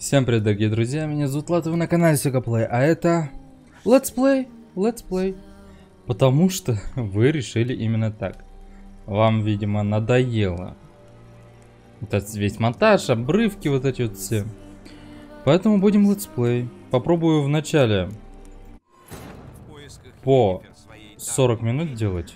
Всем привет, дорогие друзья, меня зовут Влад, вы на канале Сёгаплей, а это Let's Play. Потому что вы решили именно так. Вам, видимо, надоело вот этот весь монтаж, обрывки, вот эти вот все. Поэтому будем Let's Play. Попробую вначале по 40 минут делать.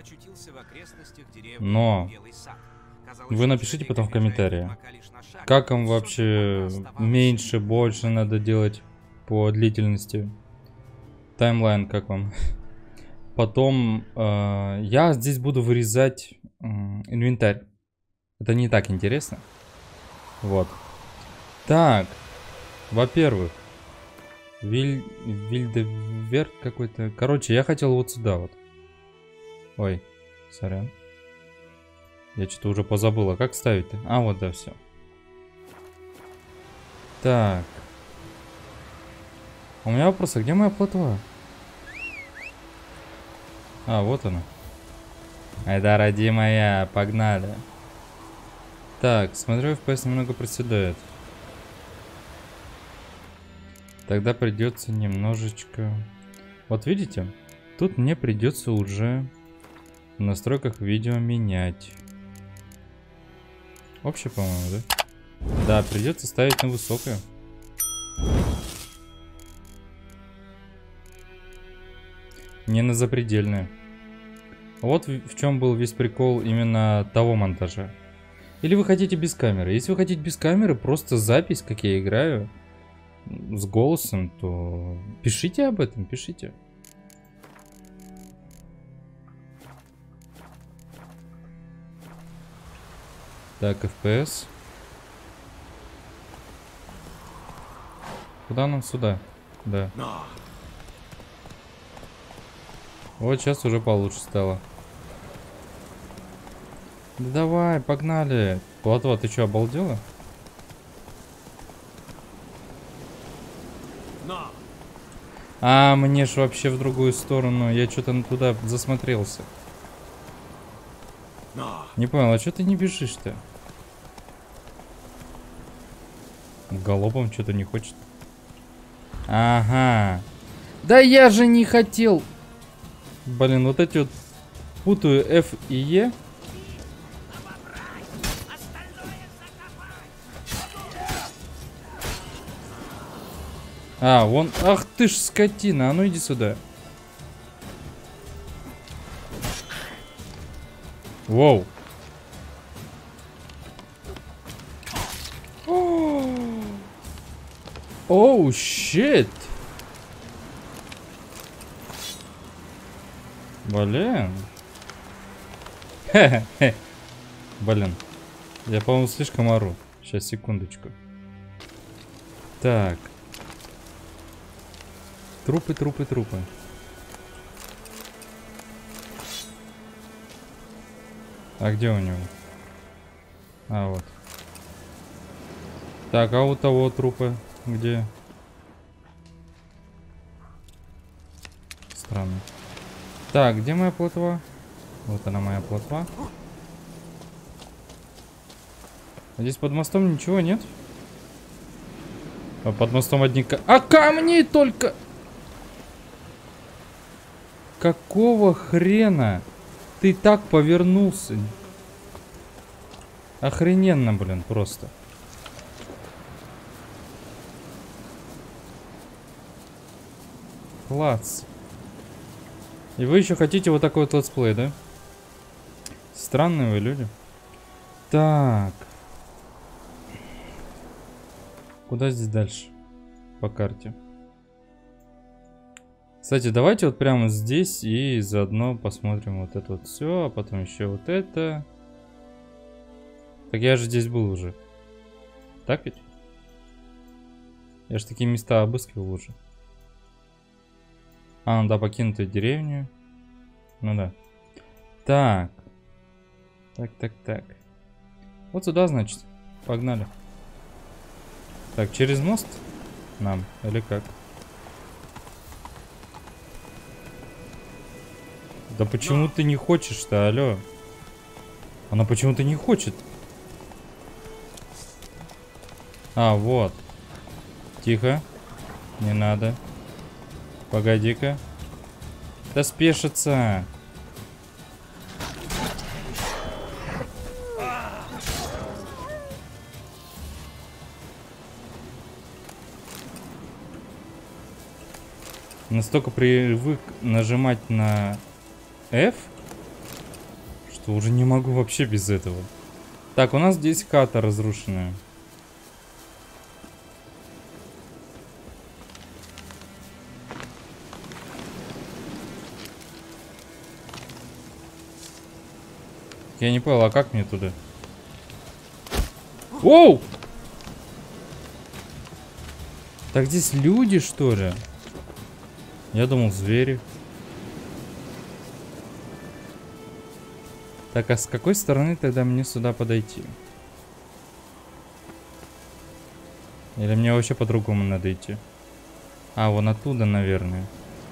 Но вы напишите потом в комментарии, как вам вообще меньше, больше надо делать по длительности. Таймлайн как вам. Потом я здесь буду вырезать инвентарь. Это не так интересно. Вот. Так. Во-первых. Вильдеверт какой-то. Короче, я хотел вот сюда вот. Ой, сорян. Я что-то уже позабыл. А как ставить-то? А, вот, да, все. Так. У меня вопрос, а где моя плотва? А, вот она. Это родимая, погнали. Так, смотрю, FPS немного проседает. Тогда придется немножечко... Вот видите? Тут мне придется уже в настройках видео менять. Общее, по-моему, да? Да, придется ставить на высокое. Не на запредельное. Вот в чем был весь прикол именно того монтажа. Или вы хотите без камеры? Если вы хотите без камеры, просто запись, как я играю, с голосом, то пишите об этом, пишите. Так, FPS. Куда нам? Сюда? Да. Вот сейчас уже получше стало. Да давай, погнали. Платва, ты что, обалдела? А, мне ж вообще в другую сторону. Я что-то туда засмотрелся. Не понял, а что ты не бежишь-то? Галопом что-то не хочет. Ага. Да я же не хотел. Блин, вот эти вот путаю F и E. А, вон. Ах ты ж скотина, а ну иди сюда. Воу. Оу, щит. Блин. Хе-хе-хе. Блин. Я, по-моему, слишком ору. Сейчас, секундочку. Так. Трупы. А где у него? А, вот. Так, а у того трупы где? Странно. Так, где моя плотва? Вот она, моя плотва. Здесь под мостом ничего нет? А под мостом одни... А камни только... Какого хрена? Ты так повернулся. Охрененно, блин, просто. Класс. И вы еще хотите вот такой вот летсплей, да? Странные вы люди. Так. Куда здесь дальше? По карте. Кстати, давайте вот прямо здесь и заодно посмотрим вот это вот все, а потом еще вот это. Так я же здесь был уже. Так ведь? Я же такие места обыскивал уже. А, ну да, покинутую деревню. Ну да. Так. Так. Вот сюда, значит. Погнали. Так, через мост нам? Или как? Да почему ты не хочешь-то, алло? Она почему-то не хочет. А, вот. Тихо. Не надо. Погоди-ка. Да спешится. Настолько привык нажимать на F, что уже не могу вообще без этого. Так, у нас здесь хата разрушенная. Я не понял, а как мне туда? Оу! Так здесь люди, что ли? Я думал, звери. Так, а с какой стороны тогда мне сюда подойти? Или мне вообще по-другому надо идти? А, вон оттуда, наверное.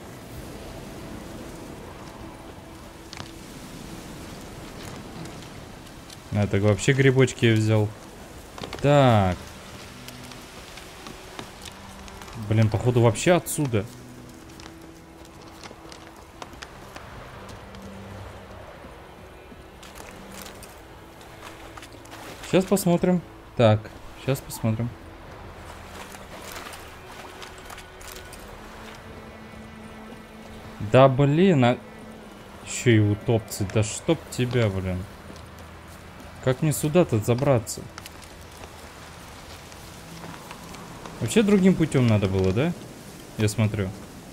А, так вообще грибочки я взял. Так. Блин, походу вообще отсюда. Сейчас посмотрим. Так, сейчас посмотрим. Да блин, а... Еще и утопцы. Да чтоб тебя, блин. Как мне сюда-то забраться? Вообще другим путем надо было, да? Я смотрю.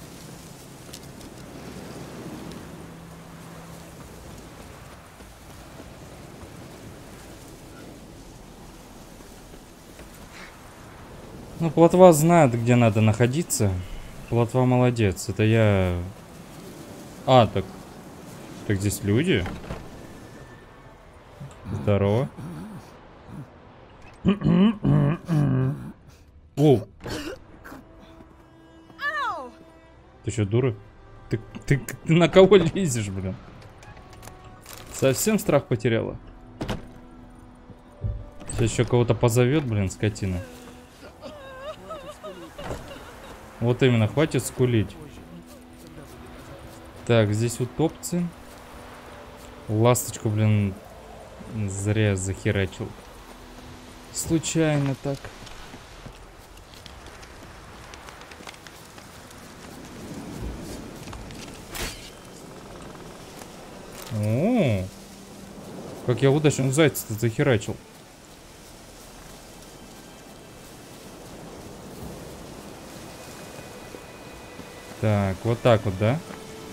Ну, плотва знает, где надо находиться. Плотва молодец. Это я... А, так... Так здесь люди? Здорово. О! Ты что, дура? Ты на кого лезешь, блин? Совсем страх потеряла? Сейчас еще кого-то позовет, блин, скотина. Вот именно, хватит скулить. Так, здесь утопцы. Ласточку, блин, зря захерачил. Случайно так. О, как я удачно зайца-то захерачил. Так, вот так вот, да?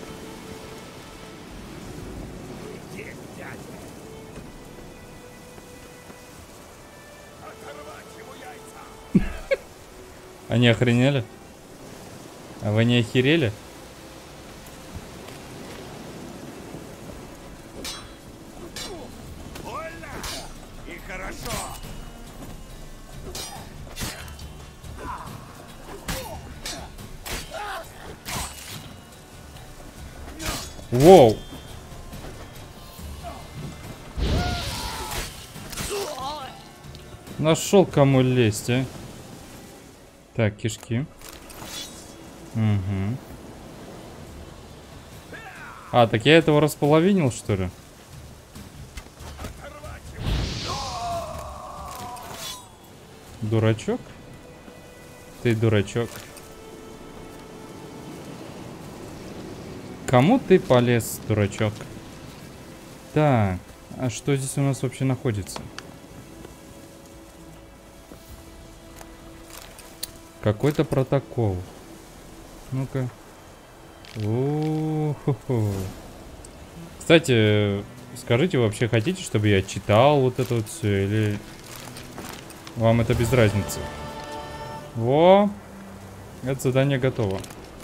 Они охренели? А вы не охерели? И хорошо. Воу! Нашел кому лезть, а? Так, кишки. Угу. А, так я этого располовинил, что ли? Дурачок? Ты дурачок. Кому ты полез, дурачок? Так, а что здесь у нас вообще находится? Какой-то протокол. Ну-ка. О-хо-хо. Кстати, скажите, вы вообще хотите, чтобы я читал вот это вот все, или вам это без разницы? Во! Это задание готово.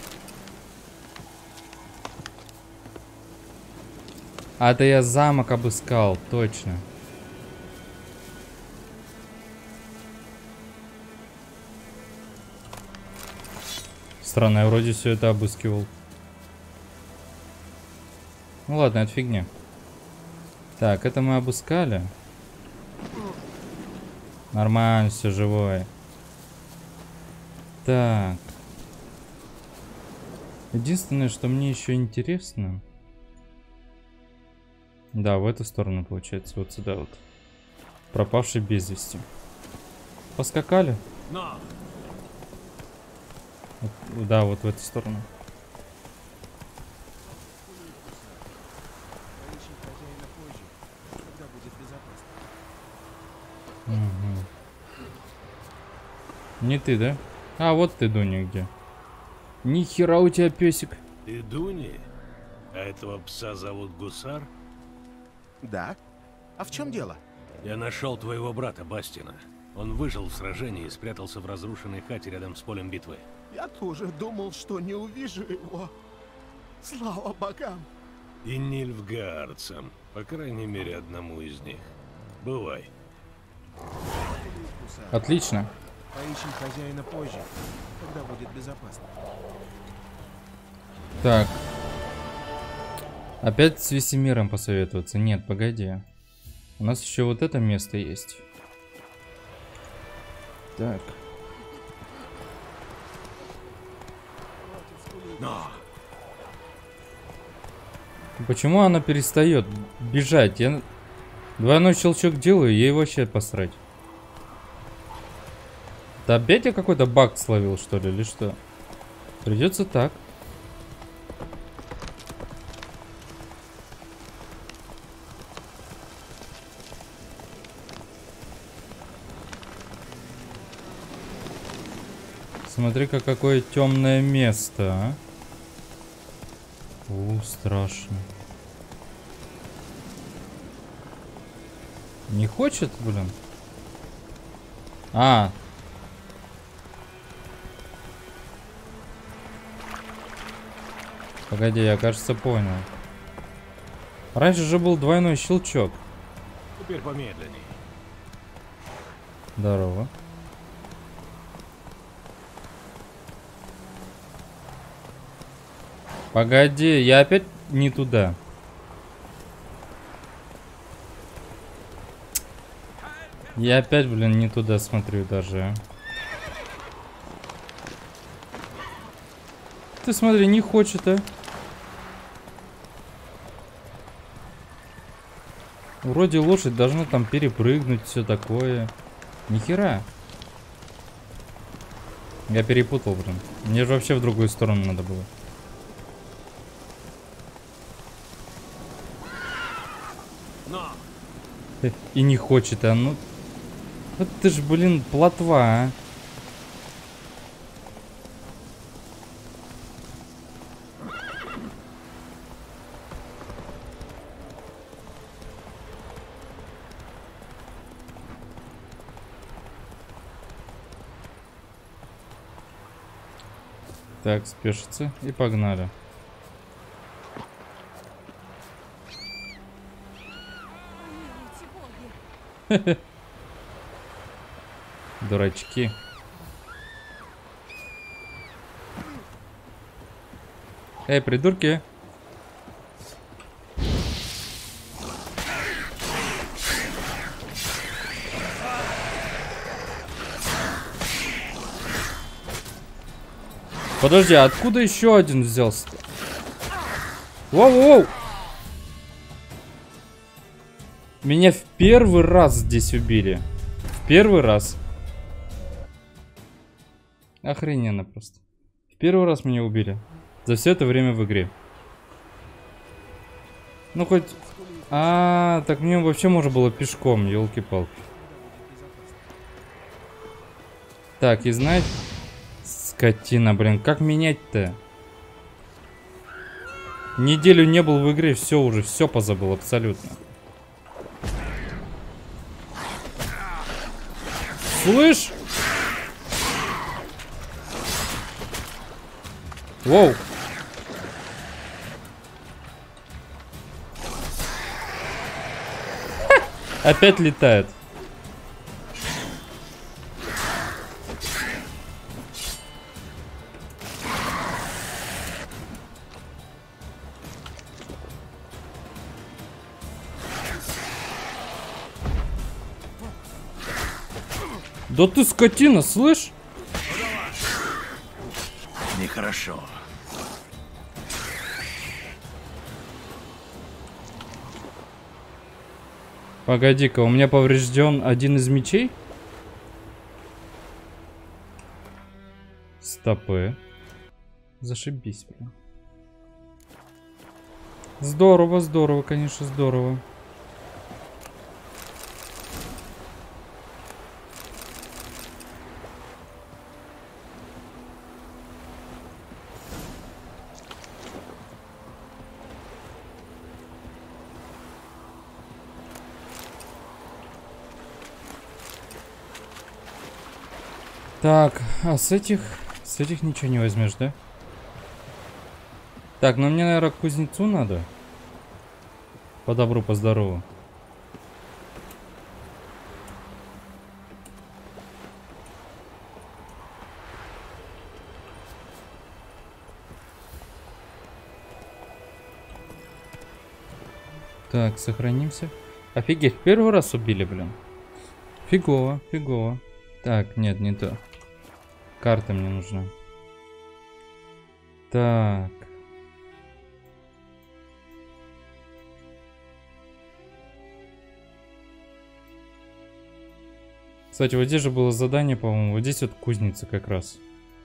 А это я замок обыскал, точно. Странно, я вроде все это обыскивал. Ну ладно, это фигня. Так, это мы обыскали. Нормально, все живое. Так. Единственное, что мне еще интересно... Да, в эту сторону, получается, вот сюда вот. Пропавший без вести. Поскакали? Но! Да, вот в эту сторону. Угу. Не ты, да? А, вот ты, Дуня, где. Ни хера у тебя песик. Ты Дуни? А этого пса зовут Гусар? Да? А в чем дело? Я нашел твоего брата Бастина. Он выжил в сражении и спрятался в разрушенной хате рядом с полем битвы. Я тоже думал, что не увижу его. Слава богам! И нильфгаардцам, по крайней мере, одному из них. Бывай. Отлично. Поищем хозяина позже, когда будет безопасно. Так. Опять с Весемиром посоветоваться? Нет, погоди. У нас еще вот это место есть. Так. Но! Почему она перестает бежать? Я двойной щелчок делаю, ей вообще посрать. Да опять я какой-то баг словил, что ли, или что? Придется так. Смотри-ка, какое темное место, а? Страшно. Не хочет, блин? А. Погоди, я, кажется, понял. Раньше же был двойной щелчок. Теперь помедленней. Здорово. Погоди, я опять не туда. Я опять, блин, не туда смотрю даже. Ты смотри, не хочет, а? Вроде лошадь должна там перепрыгнуть, все такое. Нихера. Я перепутал, блин. Мне же вообще в другую сторону надо было. Но! И не хочет, а ну... Вот ты ж, блин, плотва, а. Так, спешится и погнали. Дурачки. Эй, придурки. Подожди, а откуда еще один взялся? Воу-воу! Меня в первый раз здесь убили. В первый раз. Охрененно просто. В первый раз меня убили. За все это время в игре. Ну хоть... так мне вообще можно было пешком, елки-палки. Так, и знаете... Скотина, блин, как менять-то? Неделю не был в игре, все уже, все позабыл абсолютно. Слышь? Воу. Опять летает. Да ты скотина, слышь? Нехорошо. Погоди-ка, у меня поврежден один из мечей? Стопы. Зашибись, прям. Здорово, здорово, конечно, здорово. Так, а с этих ничего не возьмешь, да? Так, ну мне, наверное, к кузнецу надо. По добру, по здорову. Так, сохранимся. Офигеть, первый раз убили, блин. Фигово, фигово. Так, нет, не то. Карта мне нужна. Так. Кстати, вот здесь же было задание, по-моему. Вот здесь вот кузница как раз.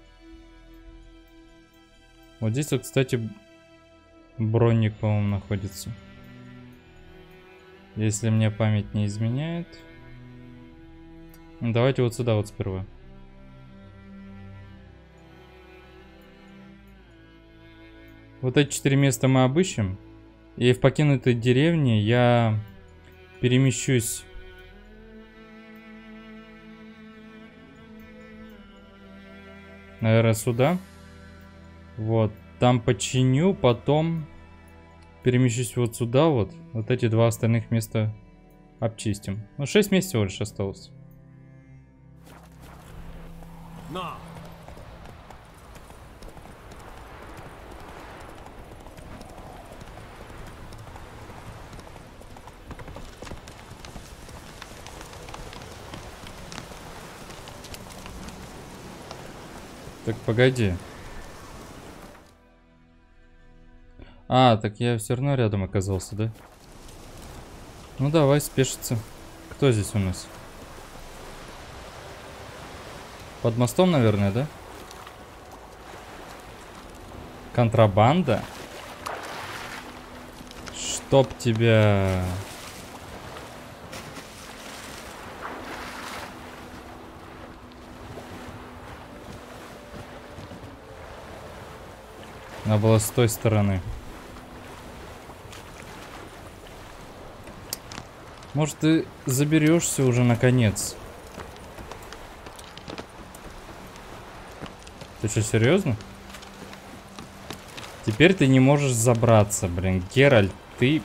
Вот здесь вот, кстати, бронник, по-моему, находится. Если мне память не изменяет. Давайте вот сюда вот сперва. Вот эти 4 места мы обыщем. И в покинутой деревне я перемещусь. Наверное, сюда. Вот. Там починю, потом перемещусь вот сюда вот. Вот эти 2 остальных места обчистим. Ну, 6 мест всего лишь осталось. Но! Так, погоди. А, так я все равно рядом оказался, да? Ну давай, спешиться. Кто здесь у нас? Под мостом, наверное, да? Контрабанда? Чтоб тебя... Она была с той стороны. Может, ты заберешься уже наконец? Ты что, серьезно? Теперь ты не можешь забраться, блин. Геральт, ты...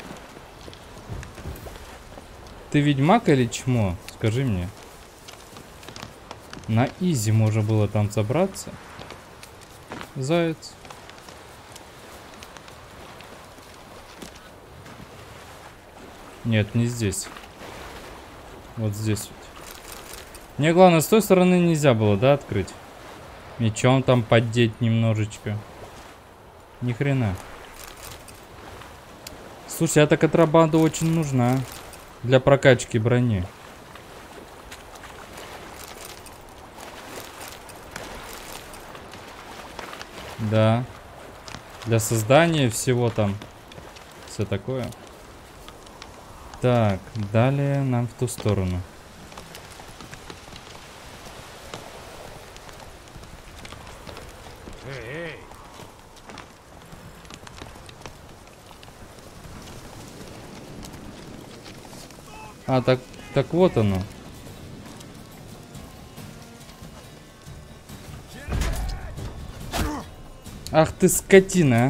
Ты ведьмак или чмо? Скажи мне. На изи можно было там забраться. Заяц. Нет, не здесь. Вот здесь вот. Мне главное, с той стороны нельзя было, да, открыть? Мечом там поддеть немножечко. Ни хрена. Слушай, эта контрабанда очень нужна. Для прокачки брони. Да. Для создания всего там. Все такое. Так, далее нам в ту сторону. Эй! А, так вот оно. Ах ты скотина, а.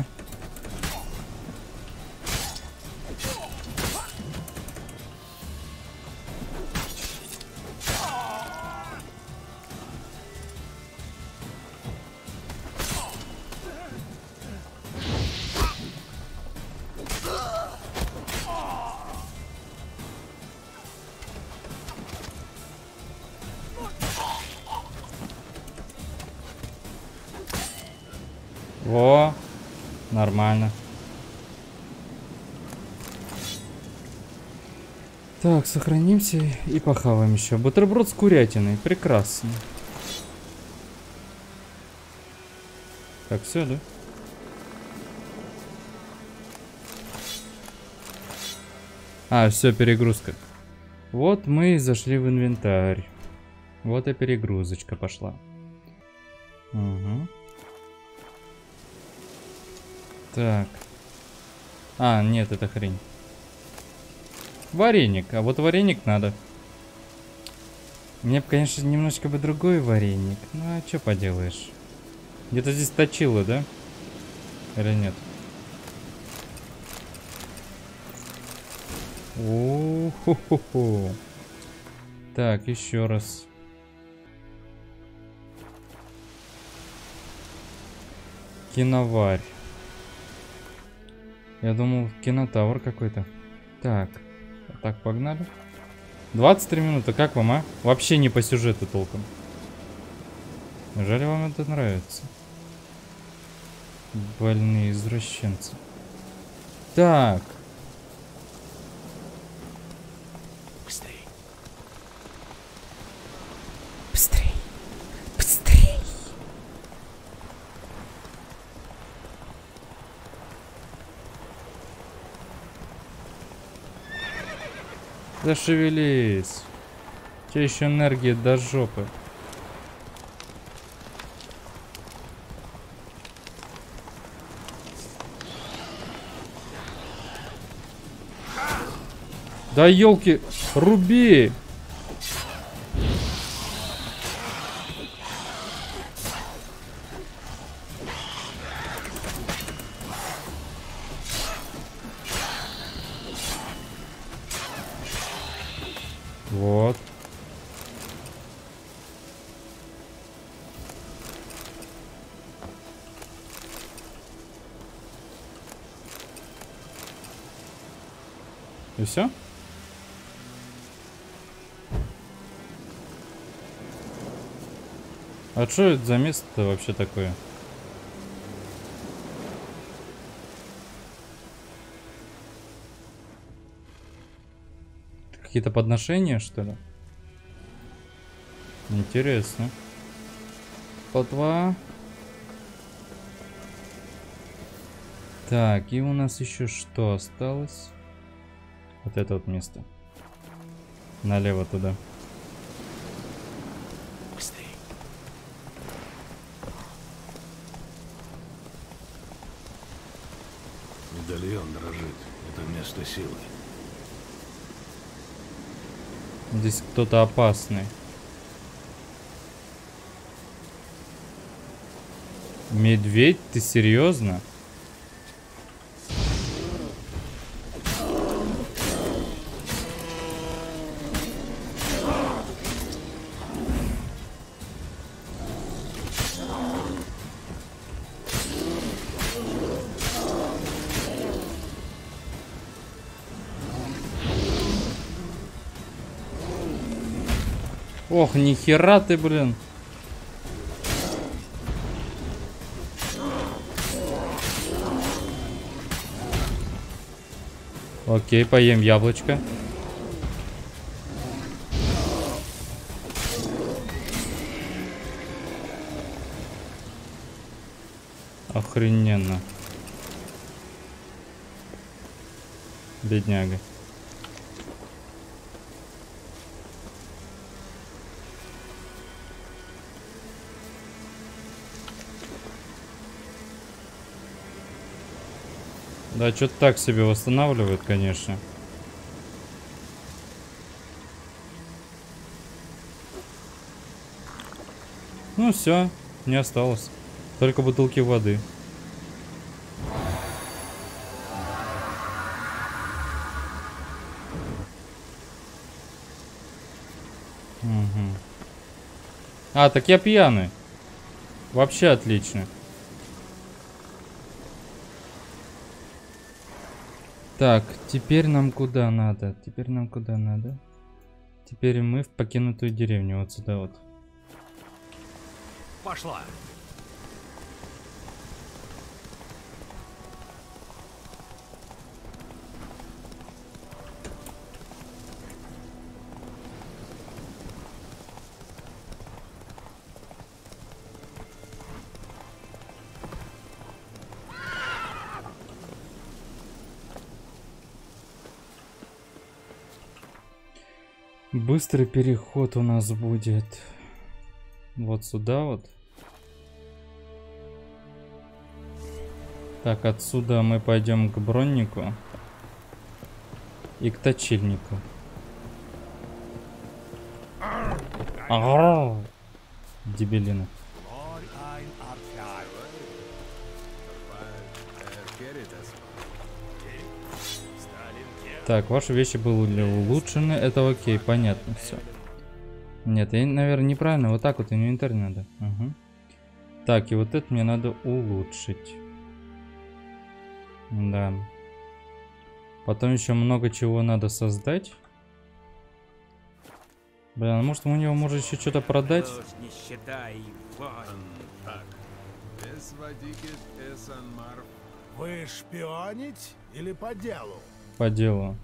Во, нормально. Так, сохранимся и похаваем еще. Бутерброд с курятиной. Прекрасно. Так, все, да? А, все, перегрузка. Вот мы и зашли в инвентарь. Вот и перегрузочка пошла. Угу. Так. А, нет, это хрень. Вареник. А вот вареник надо. Мне бы, конечно, немножко бы другой вареник. Ну, а что поделаешь? Где-то здесь точило, да? Или нет? О-хо-хо-хо. Так, еще раз. Киноварь. Я думал, кинотавр какой-то. Так. Так, погнали. 23 минуты. Как вам, а? Вообще не по сюжету толком. Неужели вам это нравится? Больные извращенцы. Так. Быстрей. Быстрей! Быстрей! Зашевелись. Тебе еще энергии до жопы. Да елки, руби! Вот. И все? А что это за место вообще такое? Какие-то подношения, что ли? Интересно. Потва. Так, и у нас еще что осталось? Вот это вот место. Налево туда. Быстрей. Медальон дрожит. Это место силы. Здесь кто-то опасный. Медведь? Ты серьезно? Ох, нихера ты, блин. Окей, поем яблочко. Охрененно. Бедняга. Да, что-то так себе восстанавливает, конечно. Ну все, не осталось. Только бутылки воды. Угу. А, так я пьяный. Вообще отлично. Так, теперь нам куда надо? Теперь нам куда надо? Теперь мы в покинутую деревню. Вот сюда вот. Пошла. Быстрый переход у нас будет вот сюда вот. Так, отсюда мы пойдем к броннику и к точильнику. Дебилина. Так, ваши вещи были улучшены. Это окей, понятно все. Нет, я, наверное, неправильно. Вот так вот инвентарь надо. Угу. Так, и вот это мне надо улучшить. Да. Потом еще много чего надо создать. Блин, а может у него может еще что-то продать? Не считай, Вы шпионить или по делу? По делу.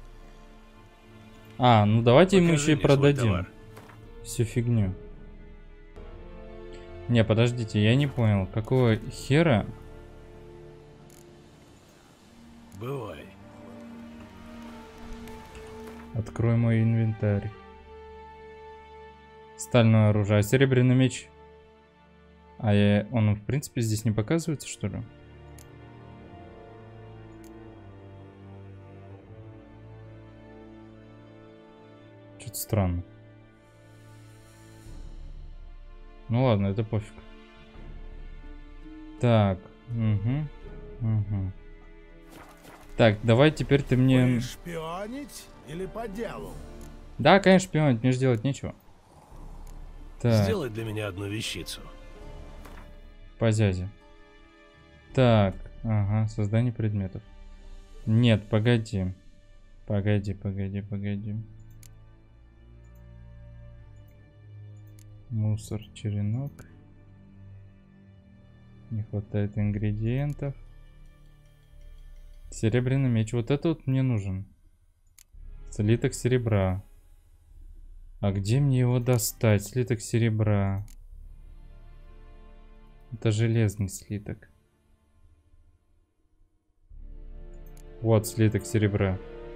А, ну давайте ему еще и продадим всю фигню. Не, подождите, я не понял, какого хера? Бывай. Открой мой инвентарь. Стальное оружие, а серебряный меч? А он в принципе здесь не показывается, что ли? Что-то странно. Ну ладно, это пофиг. Так, угу. Так, давай теперь ты мне... Вы шпионить или по делу? Да, конечно, шпионить, мне же делать нечего. Так, Сделай для меня одну вещицу. по зязе. Так, ага, создание предметов. Нет, погоди. Погоди. Мусор, черенок. Не хватает ингредиентов. Серебряный меч. Вот это вот мне нужен. Слиток серебра. А где мне его достать? Слиток серебра. Это железный слиток. Вот слиток серебра.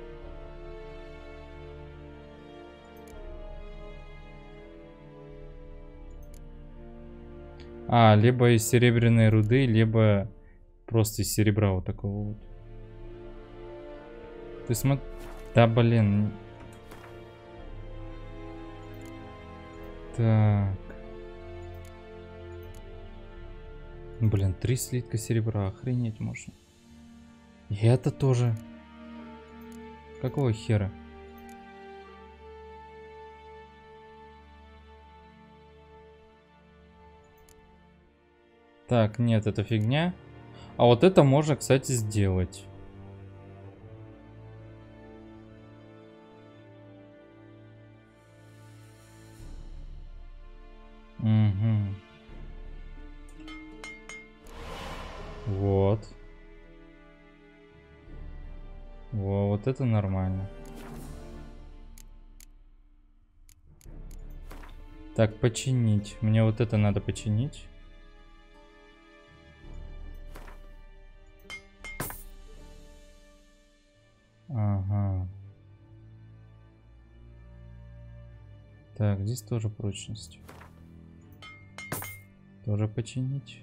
А, либо из серебряной руды, либо просто из серебра вот такого вот. Ты смотри... Да, блин. Так. Блин, 3 слитка серебра. Охренеть можно. И это тоже. Какого хера? Так, нет, это фигня. А вот это можно, кстати, сделать. Угу. Вот. Вот это нормально. Так, починить. Мне вот это надо починить. Ага. Так, здесь тоже прочность. Тоже починить.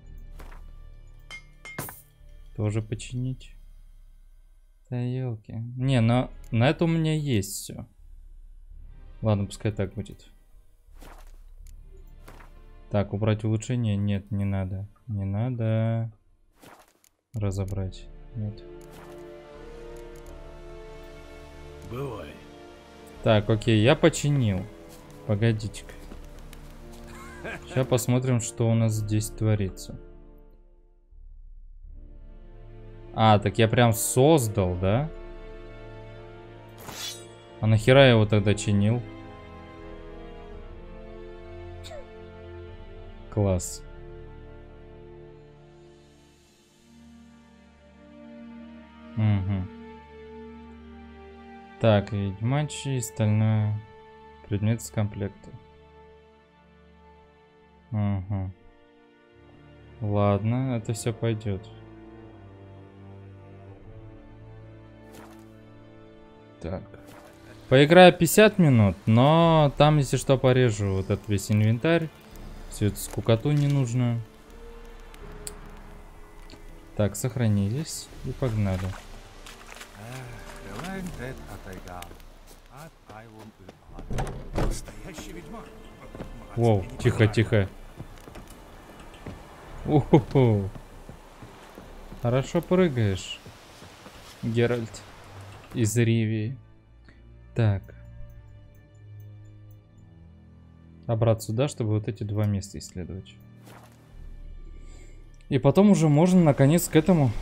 Тоже починить. Да елки. Не, но на это у меня есть все. Ладно, пускай так будет. Так, убрать улучшение? Нет, не надо. Не надо. Разобрать. Нет. Бывай. Так, окей, я починил. Погодите-ка. Сейчас посмотрим, что у нас здесь творится. А, так я прям создал, да? А нахера я его тогда чинил? Класс. Угу. Так, ведьмачий, стальное. Предмет с комплекта. Угу. Ладно, это все пойдет. Так. Поиграю 50 минут, но там, если что, порежу вот этот весь инвентарь. Всю эту скукоту ненужную. Так, сохранились и погнали. Настоящий ведьмак. Воу, тихо, тихо. Уху. Хорошо прыгаешь, Геральт из Ривии. Так. Обратно сюда, чтобы вот эти два места исследовать. И потом уже можно наконец к этому.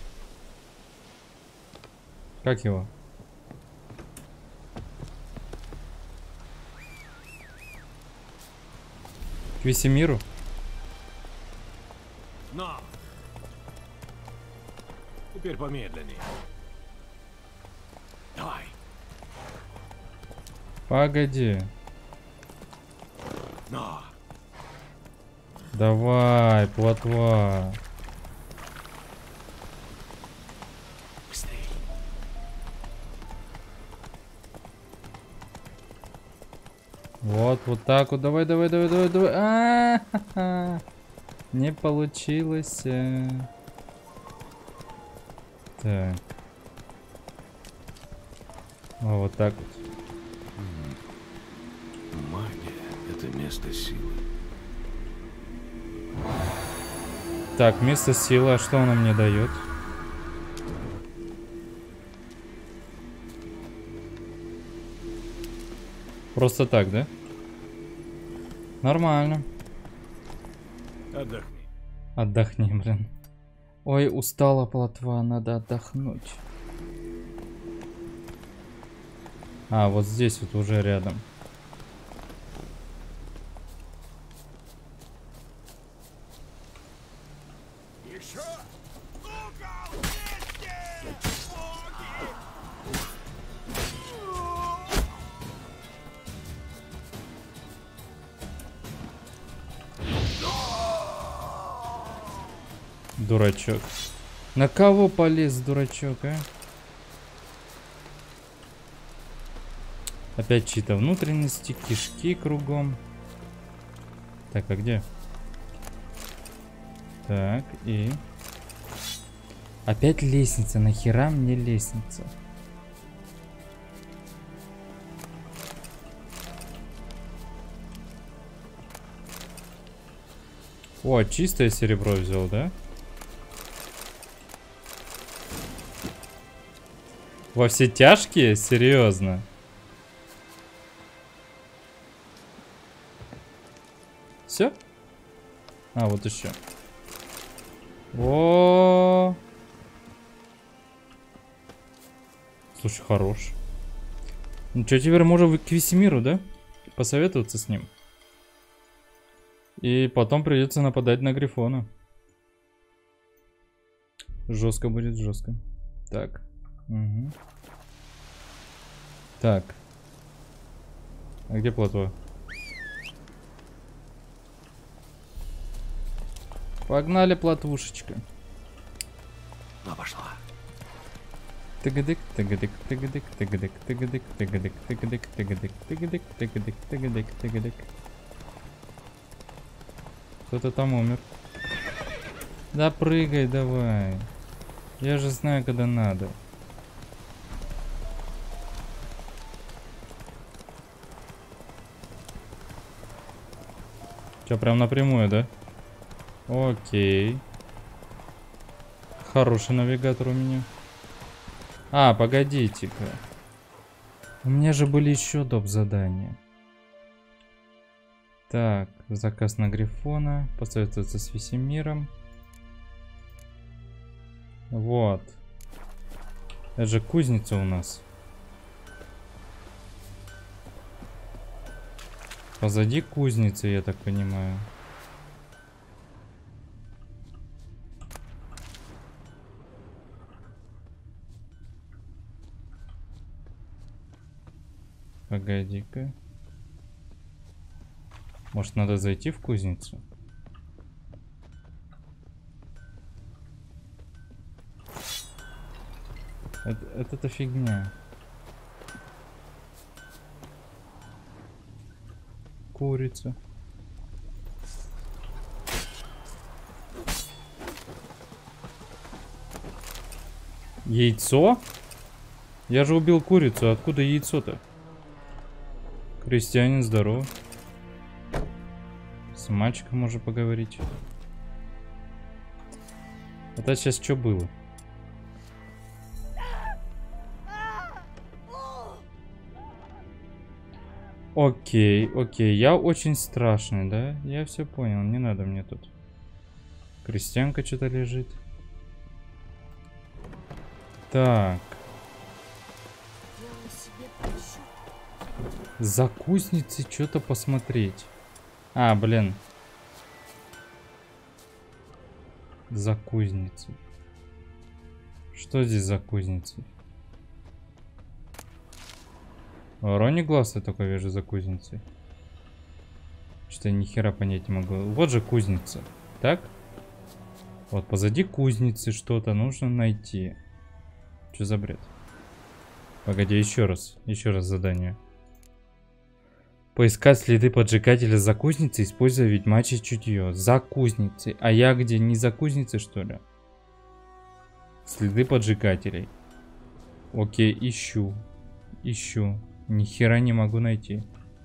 Как его? К Весемиру? Но! Теперь помедленнее. Давай. Погоди. Но! Давай, плотва. Быстрей. Вот так вот. Давай. А-ха-ха. Не получилось. Так. Вот так вот. Магия — это место силы. Так, место силы. А что она мне дает? Просто так, да? Нормально. Отдохни. Отдохни, блин. Ой, устала плотва, надо отдохнуть. А, вот здесь вот уже рядом. Еще? Ну-ка, вместе! Дурачок. На кого полез, дурачок, а? Опять чьи-то внутренности, кишки кругом. Так, а где? Так, и... Опять лестница. Нахера мне лестница? О, чистое серебро взял, да? Во все тяжкие? Серьезно? Все? А, вот еще. О. Слушай, хорош. Ну что, теперь можем к Весемиру, да? Посоветоваться с ним. И потом придется нападать на Грифона. Жестко будет, жестко. Так. Угу. Так. А где плотва? Погнали, плотвушечка. Ну, пошла. Тыгадык, тыгадык, тыгадык, тыгадык, тыгадык, тыгадык, тыгадык, тыгадык, тыгадык, тыгадык, тыгадык, тыгадык. Кто-то там умер. Да прыгай давай. Я же знаю, когда надо. Че, прям напрямую, да? Окей. Хороший навигатор у меня. А, погодите-ка. У меня же были еще доп. Задания. Так, заказ на Грифона. Посоветоваться с Весемиром. Вот. Это же кузница у нас. Позади кузницы, я так понимаю. Погоди-ка. Может, надо зайти в кузницу? Это фигня. курица. Яйцо? Я же убил курицу, откуда яйцо-то? Крестьянин, здорово. С мальчиком можно поговорить. Это сейчас что было? Окей, окей. Я очень страшный, да? Я все понял. Не надо мне тут. Крестьянка что-то лежит. Так. За кузницей что-то посмотреть. А, блин. За кузницей. Что здесь за кузницей? Вороний глаз я только вижу за кузницей. Что-то я ни хера понять не могу. Вот же кузница. Так? Вот позади кузницы что-то нужно найти. Что за бред? Погоди, еще раз. Еще раз задание. Поискать следы поджигателя за кузницей, используя ведьмачье чутье. За кузницей. А я где? Не за кузницей, что ли? Следы поджигателей. Окей, ищу. Ищу. Ни хера не могу найти.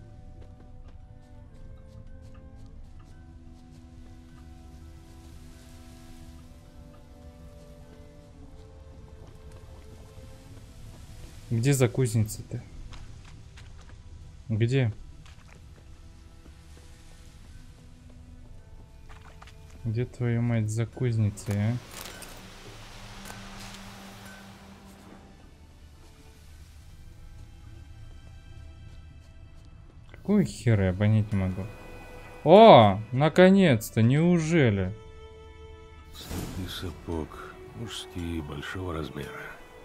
Где за кузницей-то? Где? Где, твою мать, за кузницей, а? Какую хера я понять не могу? О, наконец-то, неужели? Следы сапог, мужские, большого размера.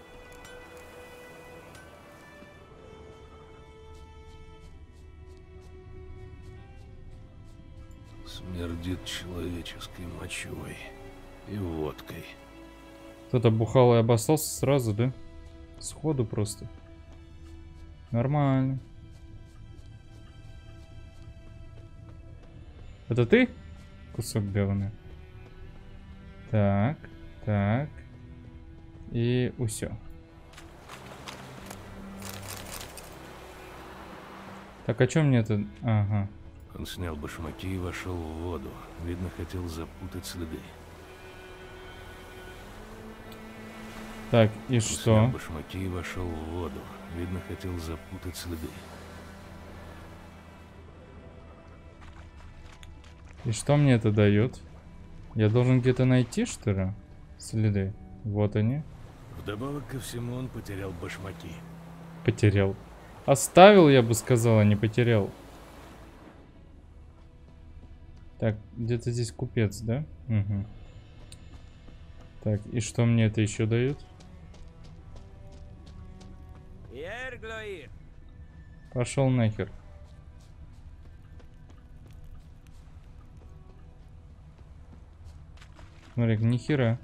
Смердит человеческой мочой и водкой. Кто-то бухал и обоссался сразу, да? Сходу просто. Нормально. Это ты? Кусок говна. Так, так. И усё. Так, а чё мне это... Ага. Он снял башмаки и вошел в воду. Видно, хотел запутать следы. Так, и Он что? снял башмаки и вошел в воду. Видно, хотел запутать следы. И что мне это дает? Я должен где-то найти, что ли? Следы. Вот они. Вдобавок ко всему он потерял башмаки. Потерял. Оставил, я бы сказал, а не потерял. Так, где-то здесь купец, да? Угу. Так, и что мне это еще дают? Пошел нахер. Смотри, нихера.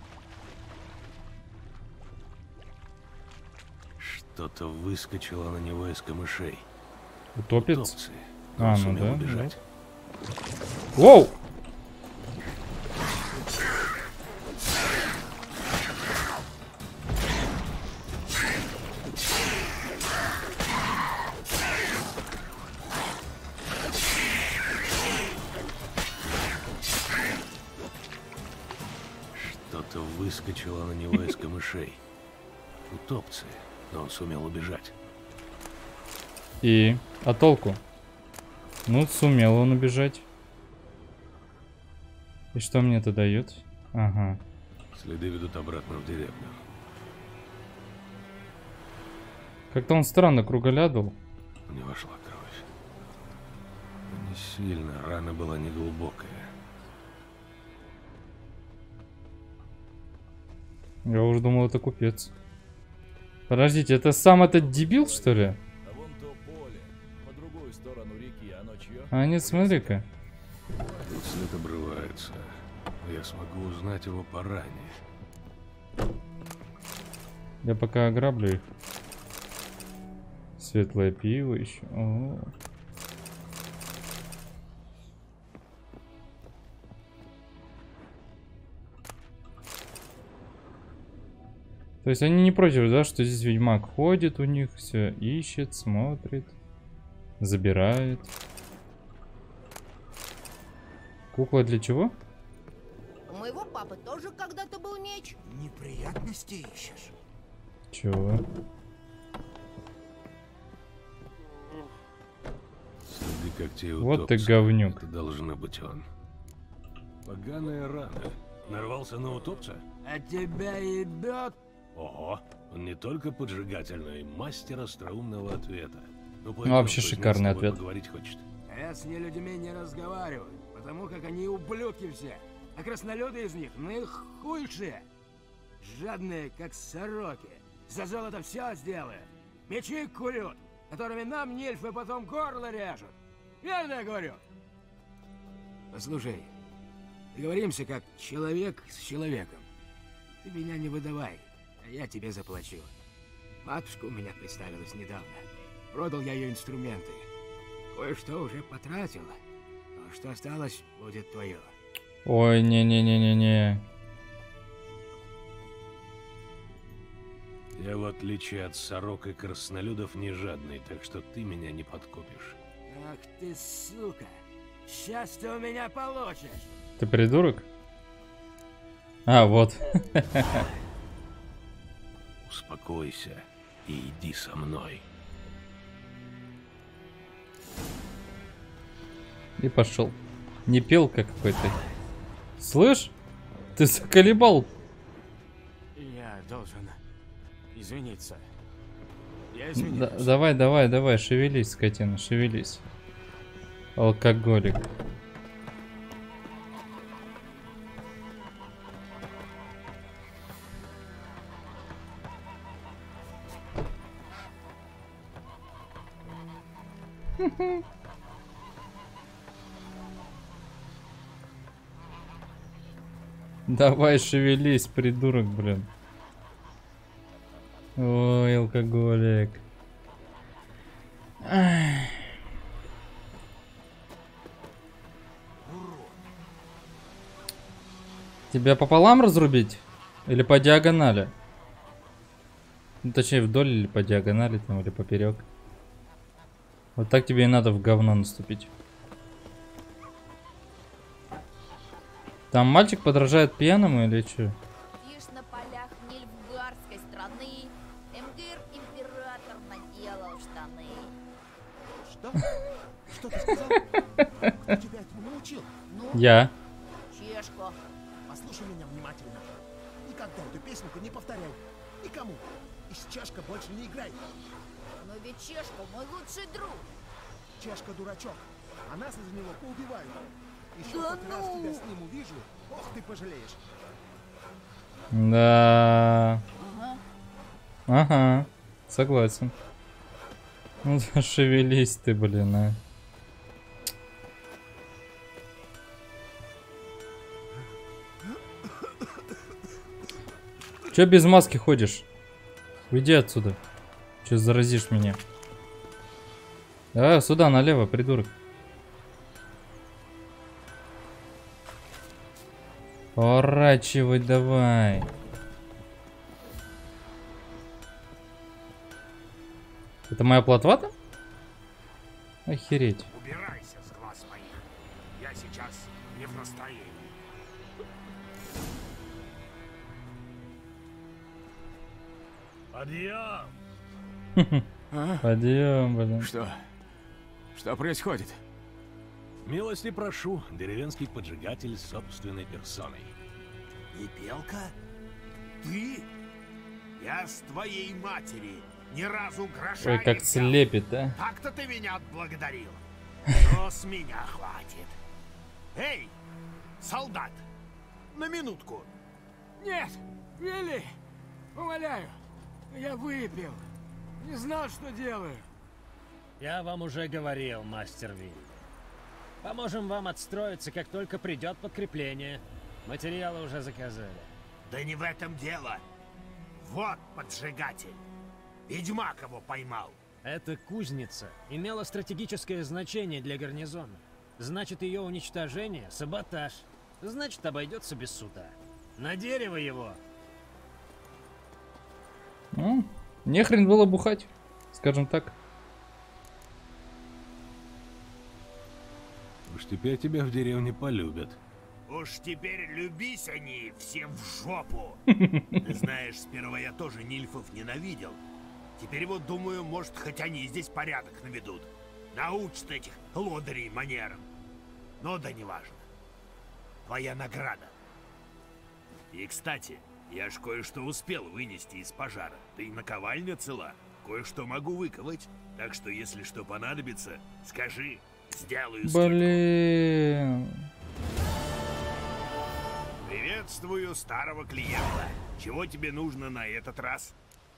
Что-то выскочило на него из камышей. Утопец? Утопцы. А, Он ну сумел да, убежать. Воу! Что-то выскочило на него из камышей. Утопцы, но он сумел убежать. И? А толку? Ну, сумел он убежать. И что мне это дает? Ага. Следы ведут обратно в деревню. Как-то он странно круголядал. Не вошла кровь. Не сильно, рана была неглубокая. Я уже думал, это купец. Подождите, это сам этот дебил, что ли? А вон то поле, по другую сторону реки, оно чье? А нет, смотри-ка. Тут след обрывается. Я смогу узнать его по ране. Я пока ограблю их. Светлое пиво еще. О. То есть они не против, да, что здесь ведьмак ходит у них, все ищет, смотрит, забирает. Кукла для чего? У моего папы тоже когда-то был меч. Неприятности ищешь? Чего? Следы когтей у Вот ты Топса. говнюк. Это должно быть он. Поганая рана. Нарвался на утопца? А тебя ебет? Ого, он не только поджигатель, но и мастер остроумного ответа. Ну, Вообще Кузнец шикарный с тобой ответ. Поговорить хочет. Я с нелюдьми не разговариваю, потому как они ублюдки все. А краснолюды из них наихуйшие. Жадные, как сороки. За золото все сделают. Мечи курют, которыми нам нильфы потом горло режут. Верно я говорю? Послушай, договоримся как человек с человеком. Ты меня не выдавай, а я тебе заплачу. Матушка у меня представилась недавно. Продал я ее инструменты. Кое-что уже потратила. Но что осталось, будет твое. Ой, не-не-не-не-не. Я, в отличие от сорок и краснолюдов, не жадный, так что ты меня не подкупишь. Ах ты, сука! Сейчас ты у меня получишь! Ты придурок? А, вот. Успокойся и иди со мной. И пошел. Не пелка какой-то. Слышь? Ты заколебал. Я должен извиниться. Я извиняюсь. Давай, давай, давай, шевелись, скотина, шевелись. Алкоголик. Давай, шевелись, придурок, блин. Ой, алкоголик. Ах. Тебя пополам разрубить? Или по диагонали? Ну, точнее, вдоль или по диагонали, там, или поперек. Вот так тебе и надо в говно наступить. Там мальчик подражает пьяному или что? Видишь, на полях Нильфгарской страны Эмгир император наделал штаны. Что? Что ты сказал? Кто тебя этому научил? Ну, Я. чешка. Послушай меня внимательно. Никогда эту песенку не повторяй. Никому. И с Чешка больше не играй. Но ведь чешка мой лучший друг. Чешка дурачок. А нас из-за него поубивают. Еще Да хоть раз ну! тебя с ним увижу, ох ты пожалеешь. Да. Ага. Ага. Согласен. Ну, шевелись ты, блин, а. Че без маски ходишь? Уйди отсюда. Че заразишь меня? Давай сюда, налево, придурок. Поворачивай давай. Это моя плотва-то? Охереть. Убирайся с глаз моих. Я сейчас не в настроении. Подъем! Пойдем, блин. Что? Что происходит? Милости прошу, деревенский поджигатель собственной персоной. Епелка? Ты? Я с твоей матери ни разу гроша Ой, не как взял. слепит, а. Так-то ты меня отблагодарил. Но с меня хватит. Эй, солдат, на минутку. Нет! Вилли! Умоляю! Я выпил. Не знал, что делаю. Я вам уже говорил, мастер Вилли. Поможем вам отстроиться, как только придет подкрепление. Материалы уже заказали. Да не в этом дело. Вот поджигатель. Ведьмак его поймал. Эта кузница имела стратегическое значение для гарнизона. Значит, ее уничтожение — саботаж. Значит, обойдется без суда. На дерево его! Ну, не хрен было бухать, скажем так. Уж теперь тебя в деревне полюбят. Уж теперь любись они всем в жопу. Ты знаешь, сперва я тоже нильфов ненавидел. Теперь вот думаю, может, хоть они здесь порядок наведут. Научат этих лодырей манерам. Но да неважно. Твоя награда. И, кстати, я ж кое-что успел вынести из пожара. Ты наковальня цела. Кое-что могу выковать. Так что, если что понадобится, скажи, сделаю скидку. Блин. Приветствую старого клиента. Чего тебе нужно на этот раз?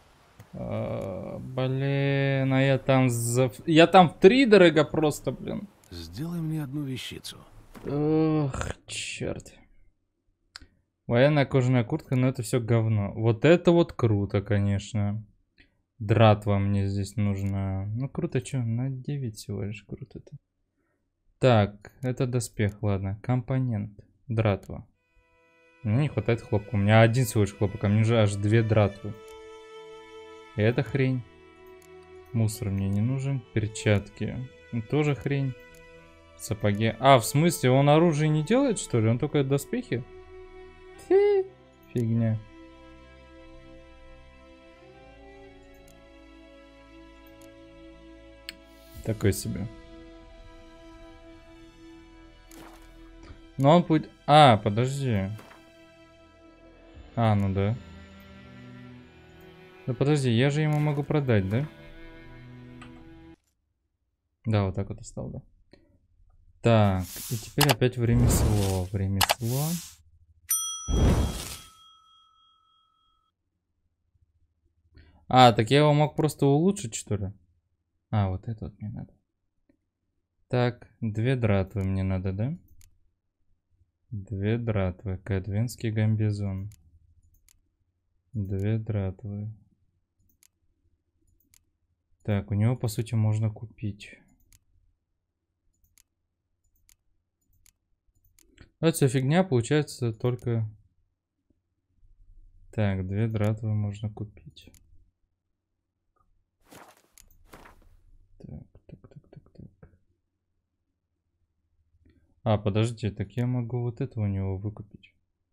Блин, а я там втридорога просто, блин. Сделай мне одну вещицу. Ох, черт. Военная кожаная куртка, но это все говно. Вот это вот круто, конечно. Дратва мне здесь нужна. Ну круто, что? На 9 всего лишь круто это. Так, это доспех, ладно. Компонент. Дратва. Мне не хватает хлопка. У меня один всего лишь хлопок, а мне же аж 2 дратвы. И это хрень. Мусор мне не нужен. Перчатки. Тоже хрень. Сапоги. А, в смысле, он оружие не делает, что ли? Он только доспехи? Фигня. Такой себе. Но он будет... А, подожди. А, ну да. Да подожди, я же ему могу продать, да? Да, вот так вот оставил, да. Так, и теперь опять в ремесло. В ремесло. А, так я его мог просто улучшить, что ли? А, вот это вот мне надо. Так, 2 дратвы мне надо, да? 2 дратвы. Кадвинский гамбизон. 2 дратвы. Так, у него, по сути, можно купить. Это вся фигня, получается, только... Так, 2 дратвы можно купить. Так. А, подожди, так я могу вот это у него выкупить.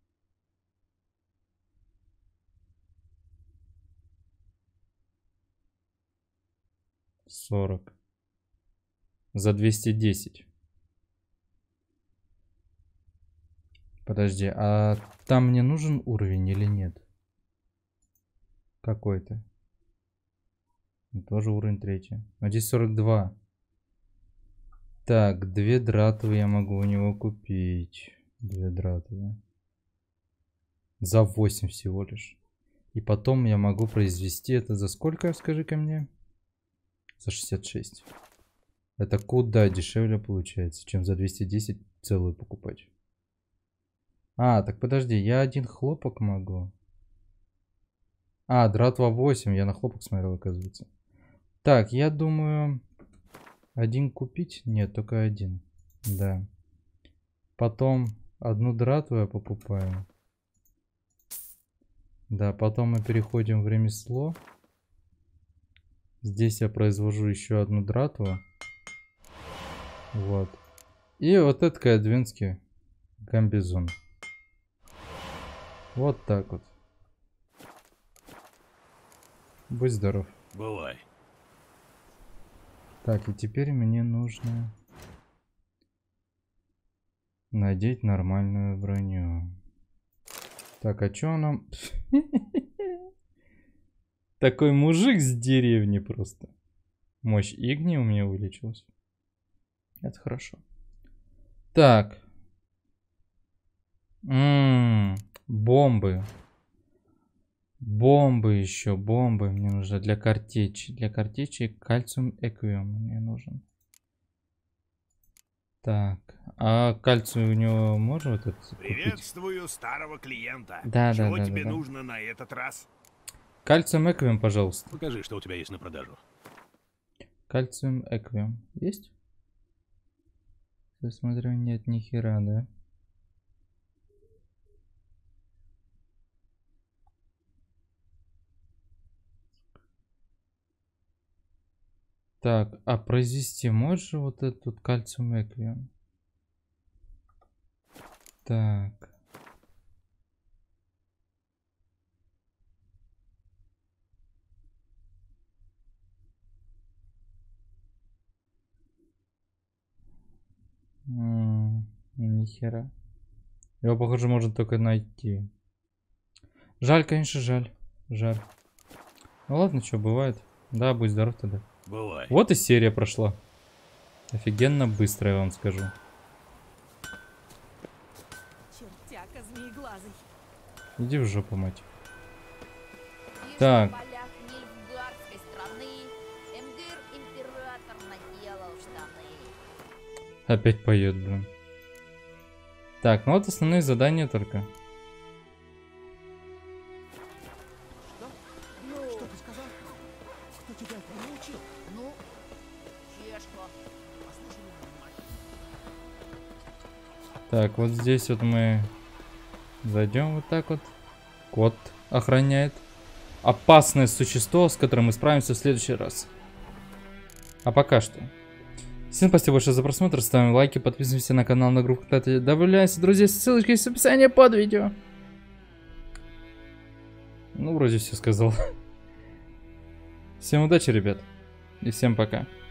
$40. За 210. Подожди, а там мне нужен уровень или нет? Какой-то. Тоже уровень 3. А здесь 42. Так, 2 дратвы я могу у него купить. 2 дратвы. За 8 всего лишь. И потом я могу произвести это за сколько, скажи-ка мне? За 66. Это куда дешевле получается, чем за 210 целую покупать. А, так подожди, я один хлопок могу. А, дратва 8, я на хлопок смотрел, оказывается. Так, я думаю... Один купить? Нет, только один. Да. Потом одну дратву я покупаю. Да, потом мы переходим в ремесло. Здесь я произвожу еще одну дратву. Вот. И вот этот кадвинский гамбизон. Вот так вот. Будь здоров. Бывай. Так, и теперь мне нужно надеть нормальную броню. Так, а чё нам... Такой мужик с деревни просто. Мощь Игни у меня увеличилась. Это хорошо. Так. Бомбы. Бомбы еще, бомбы мне нужны для картечи. Для картечи кальциум эквиум мне нужен. Так, а кальций у него можно вот это купить? Приветствую старого клиента. Да, Чего да, тебе да. нужно на этот раз? Кальциум эквиум, пожалуйста. Покажи, что у тебя есть на продажу. Кальциум эквиум. Есть? Я смотрю, нет ни хера, да? Так, а произвести можешь вот этот кальциум эквиум? Так. Нихера. Его, похоже, можно только найти. Жаль, конечно, жаль. Жаль. Ну ладно, что, бывает. Да, будь здоров тогда. Бывай. Вот и серия прошла. Офигенно быстро, я вам скажу. Чертяка змееглазый. Иди в жопу, мать. Лишь Так. на полях Нильфгардской страны Эмгир император наделал штаны. Опять поет, блин. Так, ну вот основные задания только. Что ты сказал? Кто тебя этому научил? Ну, чешка. Так, вот здесь вот мы зайдем вот так вот. Кот охраняет. Опасное существо, с которым мы справимся в следующий раз. А пока что. Всем спасибо большое за просмотр. Ставим лайки, подписываемся на канал, на группу. Кстати, добавляйся, друзья, ссылочки есть в описании под видео. Ну, вроде все сказал. Всем удачи, ребят. И всем пока.